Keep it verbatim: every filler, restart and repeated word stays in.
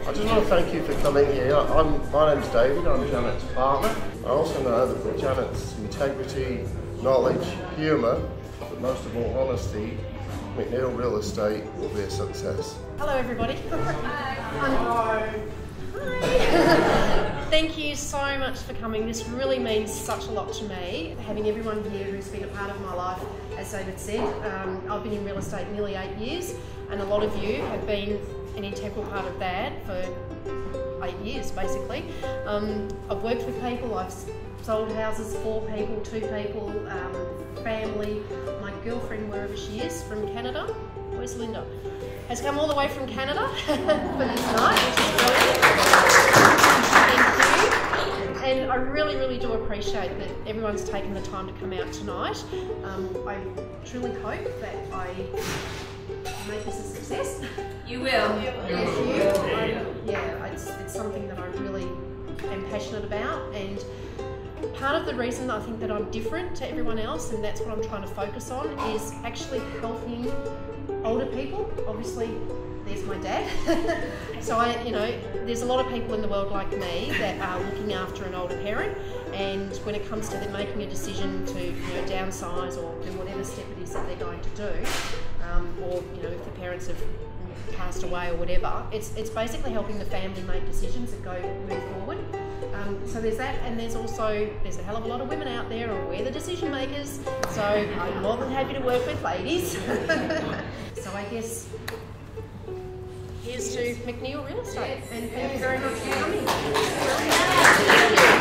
I just want to thank you for coming here. I'm, my name's David, I'm Janet's partner. I also know that with Janet's integrity, knowledge, humour, but most of all honesty, McNeill Real Estate will be a success. Hello everybody. Hi. Hi. Thank you so much for coming. This really means such a lot to me. Having everyone here who's been a part of my life, as David said. Um, I've been in real estate nearly eight years and a lot of you have been an integral part of that for eight years basically. Um, I've worked with people, I've sold houses for people, to people, um, family. My girlfriend, wherever she is, from Canada, where's Linda? Has come all the way from Canada for this night, which is brilliant. Thank you. And I really, really do appreciate that everyone's taken the time to come out tonight. Um, I truly hope that I make this a success. You will. Yes, you. I, yeah, it's, it's something that I really am passionate about, and part of the reason I think that I'm different to everyone else, and that's what I'm trying to focus on, is actually helping older people. Obviously, there's my dad. So I, you know, there's a lot of people in the world like me that are looking after an older parent, and when it comes to them making a decision to, you know, downsize or do whatever step it is that they're going to do, um, or, you know, if the parents have passed away or whatever, it's it's basically helping the family make decisions that go move forward. Um, so there's that, and there's also there's a hell of a lot of women out there, and we're the decision makers. So I'm more than happy to work with ladies. So I guess here's to McNeill Real Estate, and thank you very much for coming.